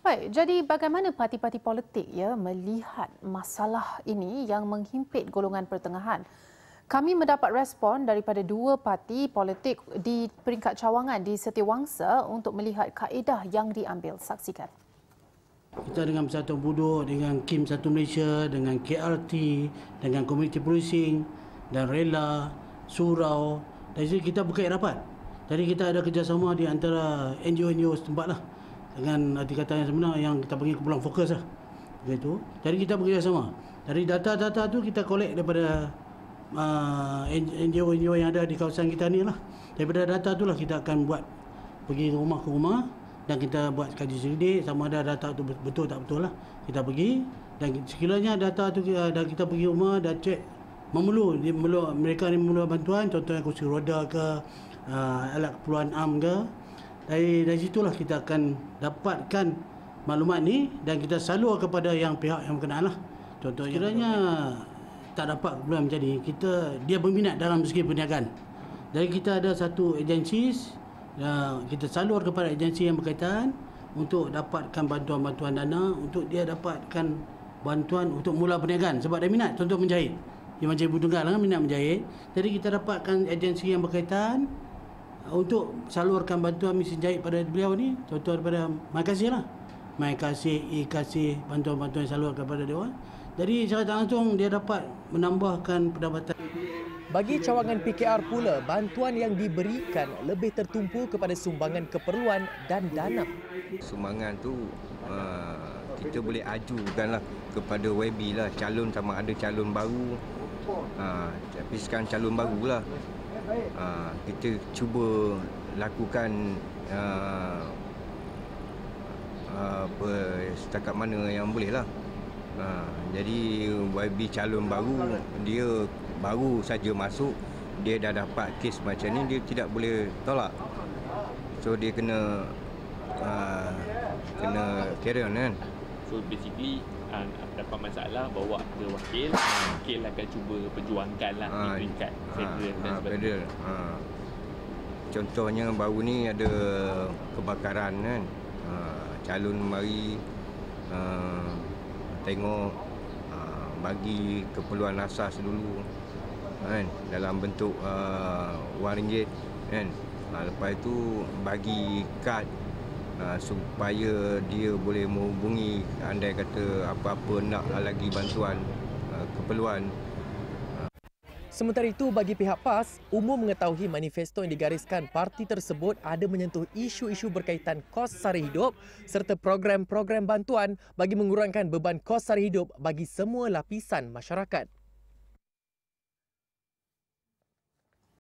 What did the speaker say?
Baik, jadi bagaimana parti-parti politik melihat masalah ini yang menghimpit golongan pertengahan? Kami mendapat respon daripada dua parti politik di peringkat cawangan di Setiawangsa untuk melihat kaedah yang diambil. Saksikan. Kita dengan Persatuan Buruh, dengan KIM Satu Malaysia, dengan KRT, dengan Community Policing dan Rela, Surau. Dari situ kita buka rapat. Jadi kita ada kerjasama di antara NGO-NGO setempat lah. Dengan arti kata yang sebenar yang kita panggil kumpulan fokus lah. Begitu. Jadi kita bekerjasama. Dari data-data tu kita collect daripada NGO-NGO yang ada di kawasan kita ni lah. Daripada data tu lah kita akan buat pergi rumah ke rumah dan kita buat kaji selidik sama ada data tu betul tak betul lah. Kita pergi dan sekiranya data tu kita pergi rumah dan cek mereka ni memerlukan bantuan, contohnya kursi roda ke, alat keperluan am ke. Dari situlah kita akan dapatkan maklumat ni dan kita salur kepada yang pihak yang berkenaan lah. Contohnya kiranya tak dapat belum jadi, dia berminat dalam segi perniagaan. Jadi kita ada satu agensi, kita salur kepada agensi yang berkaitan untuk dapatkan bantuan-bantuan dana untuk dia dapatkan bantuan untuk mula perniagaan sebab dia minat contoh menjahit. Dia macam ibu tunggal lah, minat menjahit. Jadi kita dapatkan agensi yang berkaitan untuk salurkan bantuan mesin jahit pada beliau ni, contoh daripada MyKasih lah. MyKasih, e-Kasih, bantuan-bantuan yang salur kepada dia orang. Jadi secara tak langsung dia dapat menambahkan pendapatan. Bagi cawangan PKR pula, bantuan yang diberikan lebih tertumpu kepada sumbangan keperluan dan dana. Sumbangan tu kita boleh ajukanlah kepada YB lah, calon sama ada calon baru. Tapi sekarang calon barulah. Kita cuba lakukan setakat mana yang boleh lah. Jadi YB calon baru, dia baru saja masuk, dia dah dapat kes macam ni, dia tidak boleh tolak. So dia kena carry on kan. So basically dapat masalah bawa ke wakil, wakil akan cuba perjuangkan lah di peringkat federal dan sebagainya. Contohnya baru ni ada kebakaran kan, calon mari tengok bagi keperluan asas dulu kan, dalam bentuk RM1 kan. Lepas itu bagi kad supaya dia boleh menghubungi andai kata apa-apa nak lagi bantuan keperluan. Sementara itu, bagi pihak PAS, umum mengetahui manifesto yang digariskan parti tersebut ada menyentuh isu-isu berkaitan kos sara hidup serta program-program bantuan bagi mengurangkan beban kos sara hidup bagi semua lapisan masyarakat.